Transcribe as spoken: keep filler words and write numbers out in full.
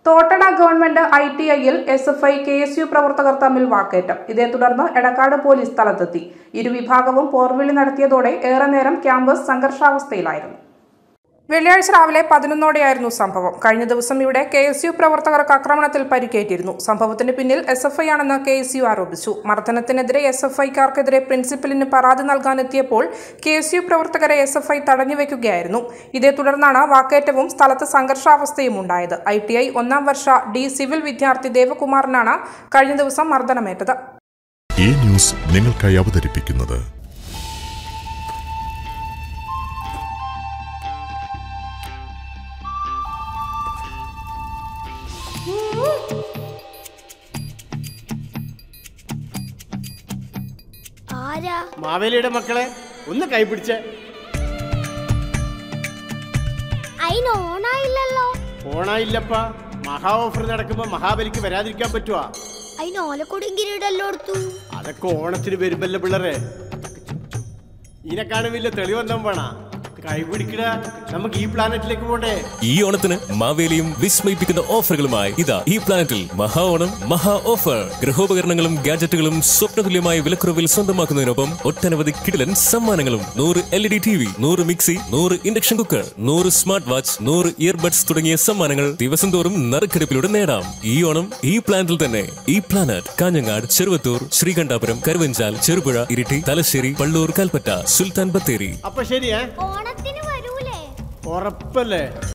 Thottada government I T ഐയിൽ S F I K S U പ്രവർത്തകർ തമ്മിൽ വാക്കേറ്റം. ഇതേ തുടർന്ന് എടക്കാട് പോലീസ് സ്ഥലത്തെത്തി. ഇരുവിഭാഗവും പോർവിളി നടത്തിയതോടെ ഏറെ നേരം ക്യാമ്പസ് സംഘർഷാവസ്ഥയിലായിരുന്നു. വെള്ളിയാഴ്ച രാവിലെ പതിനൊന്നോടെയായിരുന്നു സംഭവം. കഴിഞ്ഞ ദിവസം ഇവിടെ കെ എസ് യു പ്രവർത്തകർക്ക് ആക്രമണത്തിൽ പരിക്കേറ്റിരുന്നു. സംഭവത്തിന് പിന്നിൽ എസ് എഫ് ഐ ആണെന്ന് കെ എസ് യു ആരോപിച്ചു. മർദ്ദനത്തിനെതിരെ എസ് എഫ് ഐക്കാർക്കെതിരെ പ്രിൻസിപ്പലിന് പരാതി നൽകാനെത്തിയപ്പോൾ കെ എസ് യു പ്രവർത്തകരെ എസ് എഫ് ഐ തടഞ്ഞുവെക്കുകയായിരുന്നു. ഇതേ തുടർന്നാണ് വാക്കേറ്റവും സ്ഥലത്ത് സംഘർഷാവസ്ഥയും ഉണ്ടായത്. ഐ ടി ഐ ഒന്നാം വർഷ ഡി സിവിൽ വിദ്യാർത്ഥി ദേവകുമാറിനാണ് കഴിഞ്ഞ ദിവസം മർദ്ദനമേറ്റത്. ഈ ന്യൂസ് നിങ്ങൾക്കായി അവതരിപ്പിക്കുന്നത് മാവേലിയുടെ മക്കളെ ഒന്ന് കൈപിടിച്ചേ. ഓണായില്ലപ്പാ. മഹാ ഓഫർ നടക്കുമ്പോ മഹാബലിക്ക് വരാതിരിക്കാൻ പറ്റുവാ? അതൊക്കെ ഓണത്തിന് വരുമ്പല്ലേ പിള്ളേരെ. ഇതിനെക്കാളും വലിയ തെളിവെന്താ വേണ? കൈപിടിക്കട, നമുക്ക് ഈ പ്ലാനറ്റിലേക്ക് പോണ്ടേ. ഈ ഓണത്തിന് മാവേലിയും വിസ്മയിപ്പിക്കുന്ന ഓഫറുകളുമായി ഇതാ ഈ പ്ലാനറ്റിൽ മഹാ ഓണം മഹാ ഓഫർ. ഗൃഹോപകരണങ്ങളും ഗാഡ്ജറ്റുകളും സ്വപ്നതുല്യമായ വിലക്കുറവിൽ സ്വന്തമാക്കുന്നതിനൊപ്പം ഒട്ടനവധി കിടിലൻ സമ്മാനങ്ങളും. നൂറ് L E D T V, നൂറ് മിക്സി, നൂറ് ഇൻഡക്ഷൻ കുക്കർ, നൂറ് സ്മാർട്ട് വാച്ച്, നൂറ് ഇയർബഡ്സ് തുടങ്ങിയ സമ്മാനങ്ങൾ ദിവസം തോറും നറുക്കെടുപ്പിലൂടെ നേടാം. ഈ ഓണം ഈ പ്ലാനറ്റിൽ തന്നെ. ഈ പ്ലാനറ്റ് കാഞ്ഞങ്ങാട്, ചെറുവത്തൂർ, ശ്രീകണ്ഠാപുരം, കരുവഞ്ചാൽ, ചെറുപുഴ, ഇരിട്ടി, തലശ്ശേരി, പള്ളൂർ, കൽപ്പറ്റ, സുൽത്താൻ ബത്തേരി. അപ്പൊ ശരിയേ, ഉറപ്പല്ലേ?